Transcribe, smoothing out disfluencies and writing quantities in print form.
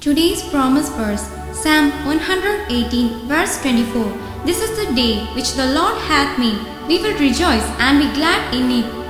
Today's promise verse, Psalm 118 verse 24. This is the day which the Lord hath made. We will rejoice and be glad in it.